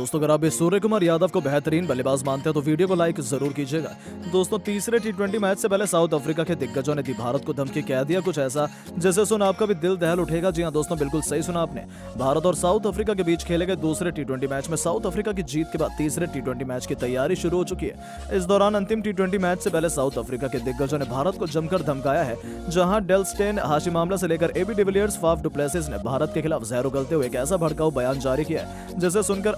दोस्तों अगर आप सूर्य कुमार यादव को बेहतरीन बल्लेबाज मानते हैं तो वीडियो को लाइक जरूर कीजिएगा। दोस्तों तीसरे टी20 मैच से पहले साउथ अफ्रीका के दिग्गजों ने दी भारत को धमकी, कह दिया कुछ ऐसा जिसे सुन आपका भी दिल दहल उठेगा। जी हां दोस्तों, बिल्कुल सही सुना आपने। भारत और साउथ अफ्रीका के बीच खेले गए दूसरे टी20 मैच में साउथ अफ्रीका की जीत के बाद तीसरे टी20 मैच की तैयारी शुरू हो चुकी है। इस दौरान अंतिम टी20 मैच से पहले साउथ अफ्रीका के दिग्गजों ने भारत को जमकर धमकाया है, जहां डेल स्टेन, हाशिम आमला से लेकर AB de Villiers, Faf du Plessis ने भारत के खिलाफ जहर उगलते हुए एक ऐसा भड़काऊ बयान जारी किया है जिसे सुनकर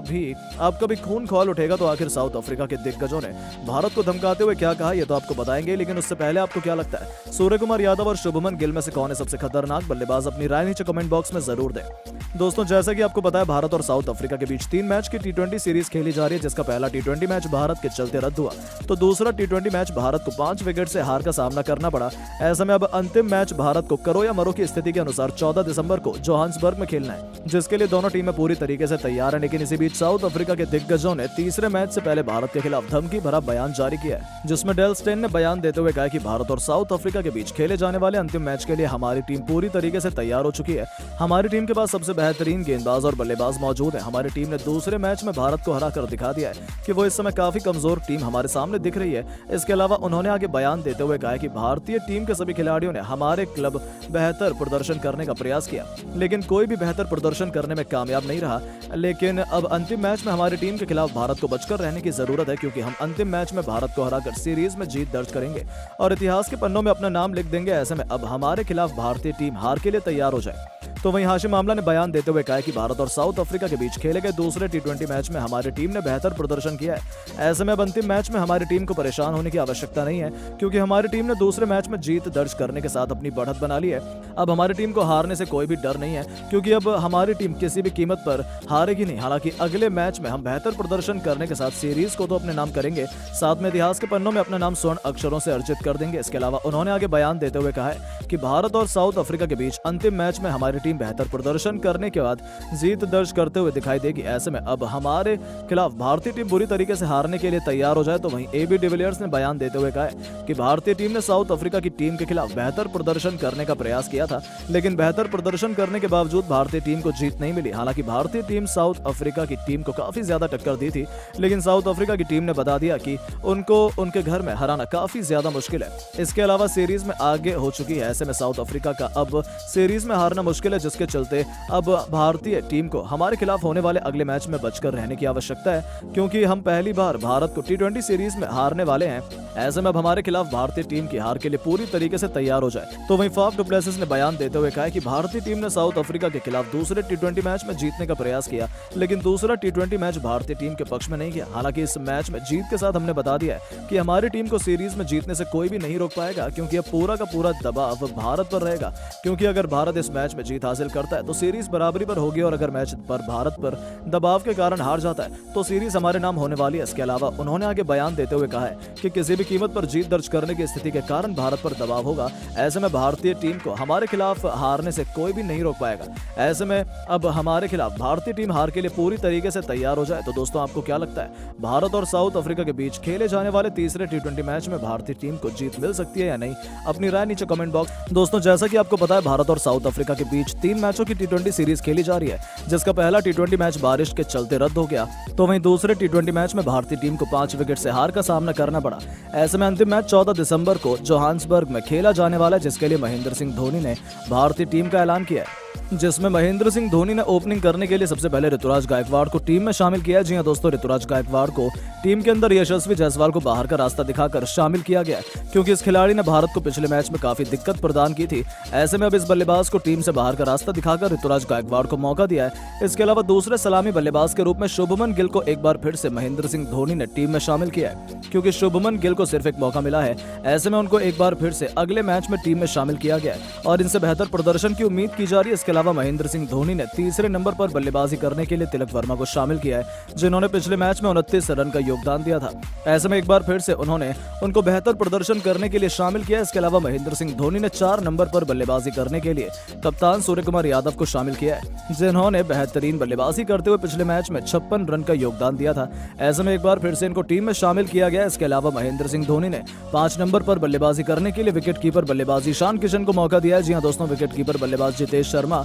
आपका भी खून खौल उठेगा। तो आखिर साउथ अफ्रीका के दिग्गजों ने भारत को धमकाते हुए क्या कहा, ये तो आपको बताएंगे, लेकिन उससे पहले आपको क्या लगता है सूर्य कुमार यादव और शुभमन गिल में से कौन है सबसे खतरनाक बल्लेबाज? अपनी राय नीचे कमेंट बॉक्स में जरूर दें। दोस्तों जैसा कि आपको पता है, भारत और साउथ अफ्रीका के बीच 3 मैच की टी20 सीरीज खेली जा रही है, जिसका पहला टी20 मैच भारत के चलते रद्द हुआ तो दूसरा टी20 मैच भारत को 5 विकेट से हार का सामना करना पड़ा। ऐसे में अब अंतिम मैच भारत को करो या मरो की स्थिति के अनुसार 14 दिसंबर को जोहान्सबर्ग में खेलना है, जिसके लिए दोनों टीमें पूरी तरीके से तैयार है। लेकिन इसी बीच साउथ अफ्रीका के दिग्गजों ने तीसरे मैच से पहले भारत के खिलाफ धमकी भरा बयान जारी किया है, जिसमें डेल स्टेन ने बयान देते हुए कहा कि भारत और साउथ अफ्रीका के बीच खेले जाने वाले अंतिम मैच के लिए हमारी टीम पूरी तरीके से तैयार हो चुकी है। हमारी टीम के पास सबसे बेहतरीन गेंदबाज और बल्लेबाज मौजूद है। हमारी टीम ने दूसरे मैच में भारत को हराकर दिखा दिया है कि वो इस समय काफी कमजोर टीम हमारे सामने दिख रही है। इसके अलावा उन्होंने आगे बयान देते हुए कहा कि भारतीय टीम के सभी खिलाड़ियों ने हमारे क्लब बेहतर प्रदर्शन करने का प्रयास किया, लेकिन कोई भी बेहतर प्रदर्शन करने में कामयाब नहीं रहा। लेकिन अब अंतिम मैच में हमारी टीम के खिलाफ भारत को बचकर रहने की जरूरत है, क्योंकि हम अंतिम मैच में भारत को हराकर सीरीज में जीत दर्ज करेंगे और इतिहास के पन्नों में अपना नाम लिख देंगे। ऐसे में अब हमारे खिलाफ भारतीय टीम हार के लिए तैयार हो जाए। तो वहीं हाशिम आमला ने बयान देते हुए कहा कि भारत और साउथ अफ्रीका के बीच खेले गए दूसरे टी20 मैच में हमारी टीम ने बेहतर प्रदर्शन किया है। ऐसे में अब अंतिम मैच में हमारी टीम को परेशान होने की आवश्यकता नहीं है, क्योंकि हमारी टीम ने दूसरे मैच में जीत दर्ज करने के साथ अपनी बढ़त बना ली है। अब हमारी टीम को हारने से कोई भी डर नहीं है, क्योंकि अब हमारी टीम किसी भी कीमत पर हारेगी नहीं। हालांकि अगले मैच में हम बेहतर प्रदर्शन करने के साथ सीरीज को तो अपने नाम करेंगे, साथ में इतिहास के पन्नों में अपना नाम स्वर्ण अक्षरों से अर्जित कर देंगे। इसके अलावा उन्होंने आगे बयान देते हुए कहा है कि भारत और साउथ अफ्रीका के बीच अंतिम मैच में हमारी टीम बेहतर प्रदर्शन करने के बाद जीत दर्ज करते हुए दिखाई देगी। ऐसे में अब हमारे खिलाफ भारतीय टीम बुरी तरीके से हारने के लिए तैयार हो जाए। तो वहीं एबी डिविलियर्स ने बयान देते हुए कहा है कि भारतीय टीम ने साउथ अफ्रीका की टीम के खिलाफ बेहतर प्रदर्शन करने का प्रयास किया था, लेकिन बेहतर प्रदर्शन करने के बावजूद भारतीय टीम को जीत नहीं मिली। हालांकि भारतीय टीम साउथ अफ्रीका की टीम को काफी ज्यादा टक्कर दी थी, लेकिन साउथ अफ्रीका की टीम ने बता दिया कि उनको उनके घर में हराना काफी ज्यादा मुश्किल है। इसके अलावा सीरीज में आगे हो चुकी है। ऐसे में साउथ अफ्रीका का अब सीरीज में हारना मुश्किल है, जिसके चलते अब भारतीय टीम को हमारे खिलाफ होने वाले अगले मैच में बचकर रहने की आवश्यकता है, क्योंकि हम पहली बार भारत को टी20 सीरीज में हारने वाले हैं। ऐसे में अब हमारे खिलाफ भारतीय टीम की हार के लिए पूरी तरीके से तैयार हो जाए। तो वहीं फाफ डु प्लेसिस ने बयान देते हुए कहा कि भारतीय टीम ने साउथ अफ्रीका के खिलाफ दूसरे टी20 मैच में जीतने का प्रयास किया, लेकिन दूसरा टी20 मैच भारतीय टीम के पक्ष में नहीं गया। हालांकि इस मैच में जीत के साथ हमने बता दिया है कि हमारी टीम को सीरीज में जीतने से कोई भी नहीं रोक पाएगा, क्योंकि अब पूरा का पूरा दबाव भारत पर रहेगा। क्योंकि अगर भारत इस मैच में जीत हासिल करता है तो सीरीज बराबरी पर होगी, और अगर मैच पर भारत पर दबाव के कारण हार जाता है तो सीरीज हमारे नाम होने वाली है। इसके अलावा उन्होंने आगे बयान देते हुए कहा है कि किसी भी कीमत पर जीत दर्ज करने की स्थिति के कारण भारत पर दबाव होगा। ऐसे में भारतीय टीम को हमारे खिलाफ हारने से कोई भी नहीं रोक पाएगा। ऐसे में अब हमारे खिलाफ भारतीय टीम हार के लिए पूरी तरीके से तैयार हो जाए। तो दोस्तों आपको क्या लगता है, भारत और साउथ अफ्रीका के बीच खेले जाने वाले तीसरे टी20 मैच में भारतीय टीम को जीत मिल सकती है या नहीं? अपनी राय नीचे कमेंट बॉक्स। दोस्तों जैसा कि आपको पता है, भारत और साउथ अफ्रीका के बीच 3 मैचों की टी20 सीरीज खेली जा रही है, जिसका पहला टी20 मैच बारिश के चलते रद्द हो गया। तो वहीं दूसरे टी20 मैच में भारतीय टीम को 5 विकेट से हार का सामना करना पड़ा। ऐसे में अंतिम मैच 14 दिसंबर को जोहान्सबर्ग में खेला जाने वाला है, जिसके लिए महेंद्र सिंह धोनी ने भारतीय टीम का ऐलान किया है, जिसमें महेंद्र सिंह धोनी ने ओपनिंग करने के लिए सबसे पहले ऋतुराज गायकवाड़ को टीम में शामिल किया। जी हां दोस्तों, ऋतुराज गायकवाड़ को टीम के अंदर यशस्वी जायसवाल को बाहर का रास्ता दिखाकर शामिल किया गया, क्योंकि इस खिलाड़ी ने भारत को पिछले मैच में काफी दिक्कत प्रदान की थी। ऐसे में अब इस बल्लेबाज को टीम से बाहर का रास्ता दिखाकर ऋतुराज गायकवाड़ को मौका दिया है। इसके अलावा दूसरे सलामी बल्लेबाज के रूप में शुभमन गिल को एक बार फिर से महेंद्र सिंह धोनी ने टीम में शामिल किया है, क्योंकि शुभमन गिल को सिर्फ एक मौका मिला है। ऐसे में उनको एक बार फिर से अगले मैच में टीम में शामिल किया गया है और इनसे बेहतर प्रदर्शन की उम्मीद की जा रही है। इसके अलावा महेंद्र सिंह धोनी ने तीसरे नंबर पर बल्लेबाजी करने के लिए तिलक वर्मा को शामिल किया है, जिन्होंने पिछले मैच में 29 रन का योगदान दिया था। ऐसे में एक बार फिर से उन्होंने उनको बेहतर प्रदर्शन करने के लिए शामिल किया। इसके अलावा महेंद्र सिंह धोनी ने 4 नंबर पर बल्लेबाजी करने के लिए कप्तान सूर्य कुमार यादव को शामिल किया है, जिन्होंने बेहतरीन बल्लेबाजी करते हुए पिछले मैच में 56 रन का योगदान दिया था। ऐसे में एक बार फिर से इनको टीम में शामिल किया गया। इसके अलावा महेंद्र सिंह धोनी ने 5 नंबर पर बल्लेबाजी करने के लिए विकेट कीपर बल्लेबाज ईशान किशन को मौका दिया है। जी हां दोस्तों, विकेट कीपर बल्लेबाज जितेश शर्मा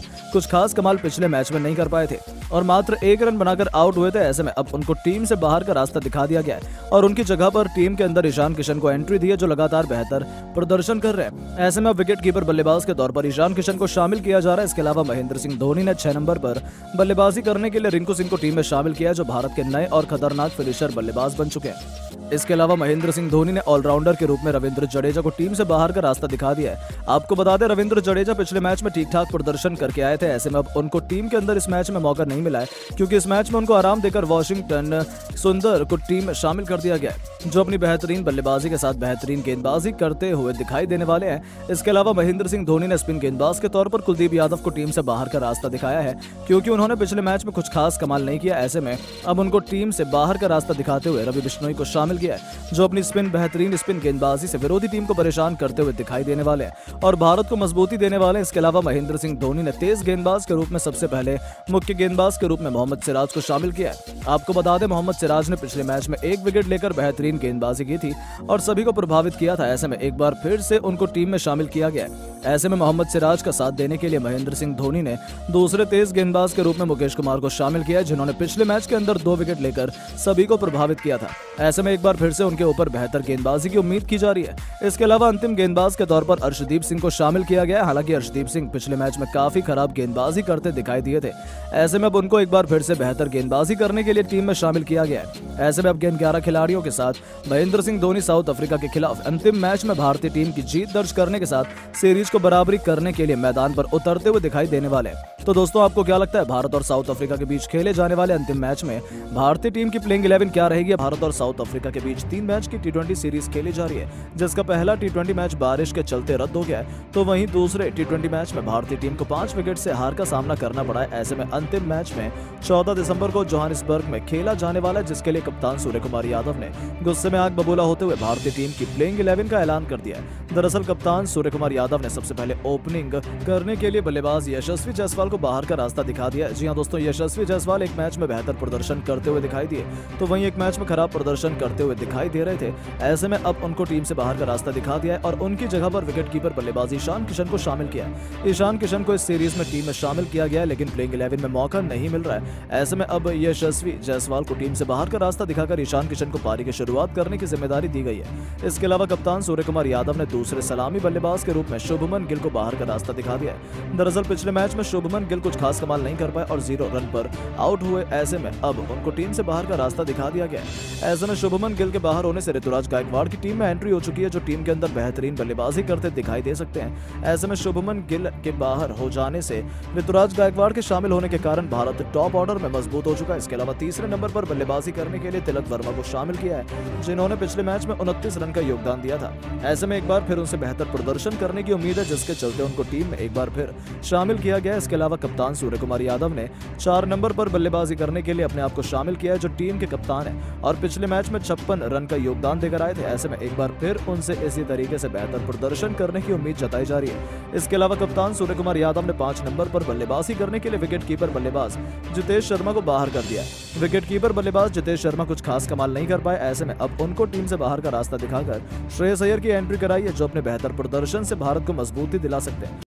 कुछ खास कमाल पिछले मैच में नहीं कर पाए थे और मात्र 1 रन बनाकर आउट हुए थे। ऐसे में अब उनको टीम से बाहर का रास्ता दिखा दिया गया है और उनकी जगह पर टीम के अंदर ईशान किशन को एंट्री दी है, जो लगातार बेहतर प्रदर्शन कर रहे हैं। ऐसे में अब विकेट कीपर बल्लेबाज के तौर पर ईशान किशन को शामिल किया जा रहा है। इसके अलावा महेंद्र सिंह धोनी ने 6 नंबर पर बल्लेबाजी करने के लिए रिंकू सिंह को टीम में शामिल किया है, जो भारत के नए और खतरनाक फिनिशर बल्लेबाज बन चुके हैं। इसके अलावा महेंद्र सिंह धोनी ने ऑलराउंडर के रूप में रविंद्र जडेजा को टीम से बाहर का रास्ता दिखा दिया है। आपको बता दें, रविंद्र जडेजा पिछले मैच में ठीक ठाक प्रदर्शन करके आए थे। ऐसे में अब उनको टीम के अंदर इस मैच में मौका नहीं मिला है, क्योंकि इस मैच में उनको आराम देकर वॉशिंगटन सुंदर को टीम में शामिल कर दिया गया है, जो अपनी बेहतरीन बल्लेबाजी के साथ बेहतरीन गेंदबाजी करते हुए दिखाई देने वाले हैं। इसके अलावा महेंद्र सिंह धोनी ने स्पिन गेंदबाज के तौर पर कुलदीप यादव को टीम से बाहर का रास्ता दिखाया है, क्योंकि उन्होंने पिछले मैच में कुछ खास कमाल नहीं किया। ऐसे में अब उनको टीम से बाहर का रास्ता दिखाते हुए रवि बिश्नोई को शामिल किया है, जो अपनी बेहतरीन स्पिन गेंदबाजी से विरोधी टीम को परेशान करते हुए दिखाई देने वाले हैं और भारत को मजबूती देने वाले हैं। इसके अलावा महेंद्र सिंह धोनी ने तेज गेंदबाज के रूप में सबसे पहले मुख्य गेंदबाज के रूप में मोहम्मद सिराज को शामिल किया है। आपको बता दें, मोहम्मद सिराज ने पिछले मैच में 1 विकेट लेकर बेहतरीन गेंदबाजी की थी और सभी को प्रभावित किया था। ऐसे में एक बार फिर से उनको टीम में शामिल किया गया है। ऐसे में मोहम्मद सिराज का साथ देने के लिए महेंद्र सिंह धोनी ने दूसरे तेज गेंदबाज के रूप में मुकेश कुमार को शामिल किया, जिन्होंने पिछले मैच के अंदर 2 विकेट लेकर सभी को प्रभावित किया था। ऐसे में एक बार फिर से उनके ऊपर बेहतर गेंदबाजी की उम्मीद की जा रही है। इसके अलावा अंतिम गेंदबाज के तौर पर अर्शदीप सिंह को शामिल किया गया है। हालांकि अर्शदीप सिंह पिछले मैच में काफी खराब गेंदबाजी करते दिखाई दिए थे। ऐसे में अब उनको एक बार फिर से बेहतर गेंदबाजी करने के लिए टीम में शामिल किया गया है। ऐसे में अब 11 खिलाड़ियों के साथ महेंद्र सिंह धोनी साउथ अफ्रीका के खिलाफ अंतिम मैच में भारतीय टीम की जीत दर्ज करने के साथ सीरीज को बराबरी करने के लिए मैदान पर उतरते हुए दिखाई देने वाले हैं। तो दोस्तों, आपको क्या लगता है, भारत और साउथ अफ्रीका के बीच खेले जाने वाले अंतिम मैच में भारतीय टीम की प्लेइंग 11 क्या रहेगी? भारत और साउथ अफ्रीका के बीच 3 मैच की T20 सीरीज खेली जा रही है, जिसका पहला T20 मैच बारिश के चलते रद्द हो गया है, तो वहीं दूसरे T20 मैच में भारतीय टीम को 5 विकेट से हार का सामना करना पड़ा है। ऐसे में अंतिम मैच में 14 दिसंबर को जोहानिसबर्ग में खेला जाने वाला है, जिसके लिए कप्तान सूर्य कुमार यादव ने गुस्से में आग बबूला होते हुए भारतीय टीम की प्लेइंग 11 का ऐलान कर दिया है। दरअसल कप्तान सूर्य कुमार यादव ने सबसे पहले ओपनिंग करने के लिए बल्लेबाज यशस्वी जायसवाल को बाहर का रास्ता दिखा दिया। जी हां दोस्तों, यशस्वी जायसवाल एक मैच में बेहतर प्रदर्शन करते हुए दिखाई दिए, तो वहीं एक मैच में खराब प्रदर्शन करते हुए दिखाई दे रहे थे। ऐसे में अब उनको टीम से बाहर का रास्ता दिखा दिया है और उनकी जगह पर विकेट कीपर बल्लेबाज ईशान किशन को शामिल किया। ईशान किशन को इस सीरीज में टीम में शामिल किया गया है, लेकिन प्लेइंग 11 में मौका नहीं मिल रहा है। ऐसे में अब यशस्वी जायसवाल को टीम से बाहर का रास्ता दिखाकर ईशान किशन को पारी की शुरुआत करने की जिम्मेदारी दी गई है। इसके अलावा कप्तान सूर्य कुमार यादव ने दूसरे सलामी बल्लेबाज के रूप में शुभमन गिल को बाहर का रास्ता दिखा दिया है। दरअसल पिछले मैच में शुभमन गिल कुछ खास कमाल नहीं कर पाए और 0 रन पर आउट हुए। ऐसे में अब उनको टीम से बाहर का रास्ता दिखा दिया गया है। ऐसे में शुभमन गिल के बाहर होने से ऋतुराज गायकवाड़ की टीम में एंट्री हो चुकी है, जो टीम के अंदर बेहतरीन बल्लेबाजी करते दिखाई दे सकते हैं। ऐसे में शुभमन गिल के बाहर हो जाने से ऋतुराज गायकवाड़ के शामिल होने के कारण भारत टॉप ऑर्डर में मजबूत हो चुका है। इसके अलावा तीसरे नंबर पर बल्लेबाजी करने के लिए तिलक वर्मा को शामिल किया है, जिन्होंने पिछले मैच में 29 रन का योगदान दिया था। ऐसे में एक बार फिर उनसे बेहतर प्रदर्शन करने की उम्मीद है, जिसके चलते उनको टीम में एक बार फिर शामिल किया गया। इसके अलावा कप्तान सूर्य कुमार यादव ने 4 नंबर पर बल्लेबाजी करने के लिए अपने आप को शामिल किया है, जो टीम के कप्तान है और पिछले मैच में 56 रन का योगदान देकर आए थे। ऐसे में एक बार फिर उनसे इसी तरीके से बेहतर प्रदर्शन करने की उम्मीद जताई जा रही है। इसके अलावा कप्तान सूर्य कुमार यादव ने 5 नंबर पर बल्लेबाजी करने के लिए विकेट कीपर बल्लेबाज जितेश शर्मा को बाहर कर दिया। विकेट कीपर बल्लेबाज जितेश शर्मा कुछ खास कमाल नहीं कर पाए। ऐसे में अब उनको टीम से बाहर का रास्ता दिखाकर श्रेयस अय्यर की एंट्री कराई है, जो अपने बेहतर प्रदर्शन से भारत को मजबूती दिला सकते हैं।